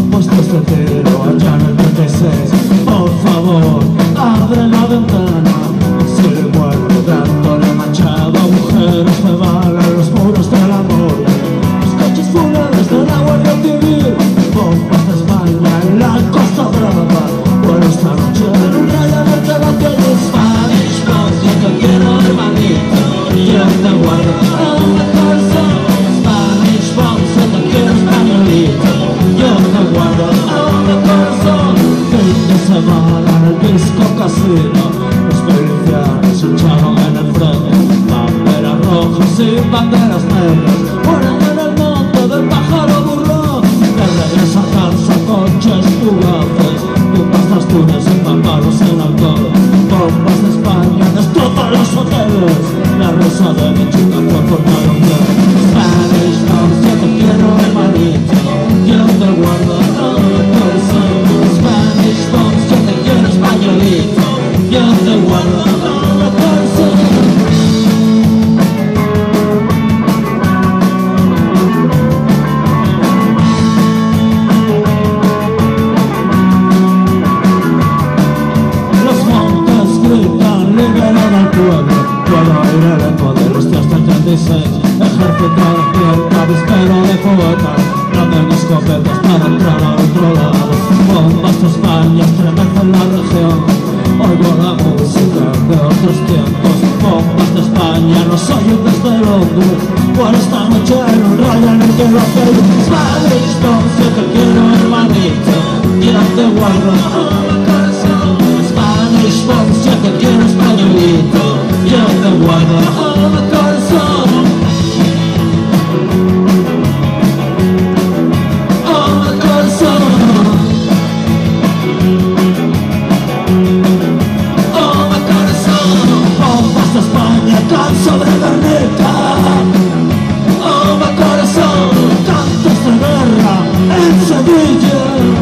puestos de tiro allá en el 36. Por favor, abre la ventana. Si le muerde tanto le manchado agujeros me valen los muros del amor. Los coches fúnebres de la Guardia Civil, bombas de España en la Costa Brava. Bueno, esta noche en un rayo de la calle Spanish Box, yo te quiero hermanito, yo te guardo una cosa. Spanish Box, yo te quiero españolito, yo te guardo una cosa. Fin de semana en el disco casino, los milicianos lucharon en el frente, banderas rojas y banderas negras, mueren en el monte del pájaro burlón. De regreso a casa, coches fugaces, putas las tunas empapados en alcohol. Bombas de España destrozan los hoteles, la rosa de mi chica fue formada un plan. Spanish Box, yo te quiero hermanito, yo te guardo una cosa. Spanish Box, yo te quiero españolito, yo te guardo una cosa. Puedo oír el eco de los tíos del 36, ejército de fiel, avispero de poetas, prenden escopetas para entrar a otro lado. Bombas de España estremecen la región, oigo la música de otros tiempos. Bombas de España nos oyen desde Londres, por esta noche en un rayo en el que lo hacéis. Spanish Box, yo te quiero hermanito, yo te guardo una cosa. Spanish Box, yo te quiero españolito, yo te guardo una corazón. Una corazón. Una corazón. Bombas de España caen sobre Guernica. Una corazón. Cantos de guerra en Sevilla.